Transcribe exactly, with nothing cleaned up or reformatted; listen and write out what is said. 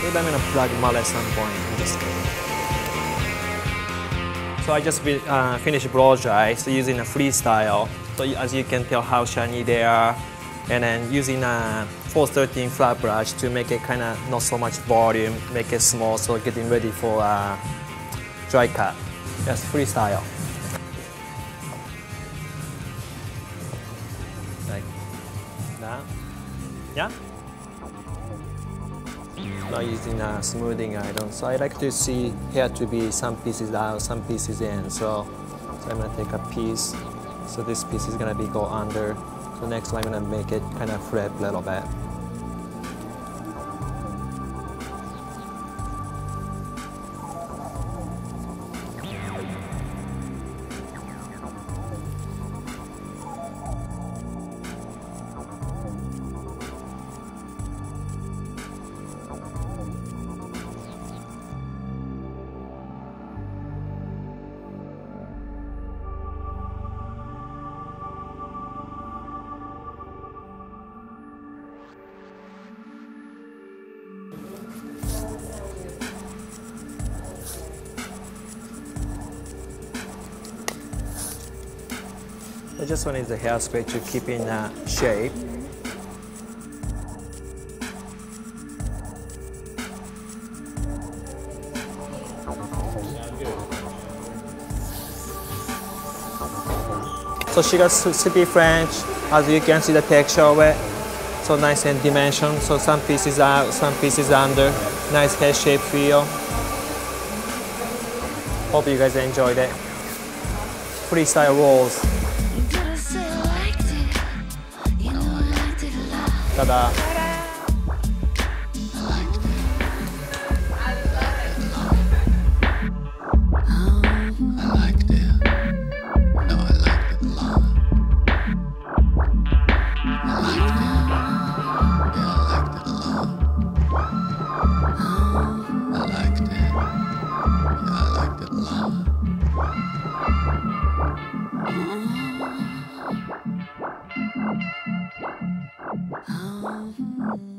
Maybe I'm gonna plug mullet at some point. I'm just kidding. So I just uh, finished blow dry, so using a freestyle. So as you can tell how shiny they are, and then using a four thirteen flat brush to make it kind of not so much volume, make it small, so getting ready for uh, dry cut. Just freestyle. Like that. Yeah? Not using a smoothing iron, so I like to see hair to be some pieces out, some pieces in. So, so I'm gonna take a piece. So this piece is gonna be go under. So next I'm gonna make it kind of flip a little bit. I just want to use the hairspray to keep in uh, shape. So she got super French, as you can see the texture of it. So nice and dimension, so some pieces out, some pieces under. Nice head shape feel. Hope you guys enjoyed it. Freestyle rolls. Ta-da! Oh.